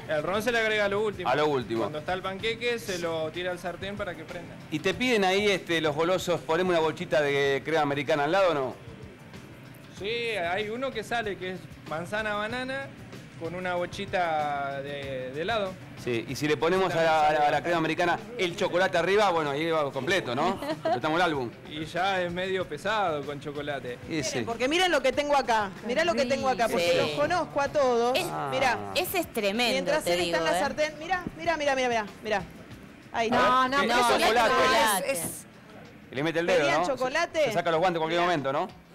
El ron se le agrega a lo último. A lo último. Cuando está el panqueque, se lo tira al sartén para que prenda. ¿Y te piden ahí los golosos, ponemos una bolsita de crema americana al lado o no? Sí, hay uno que sale que es manzana banana con una bochita de helado. Sí, y si le ponemos a la crema americana el chocolate arriba, bueno, ahí va completo, ¿no? Completamos el álbum. Y ya es medio pesado con chocolate. Miren, porque miren lo que tengo acá. Mirá lo que tengo acá, porque Sí. los conozco a todos. Mirá. Ese es tremendo, Mientras te él digo, está en la sartén, mirá. Ahí está. No, chocolate. chocolate. Y le mete el dedo, ¿Pedían ¿no? chocolate? Se saca los guantes en cualquier momento, ¿no?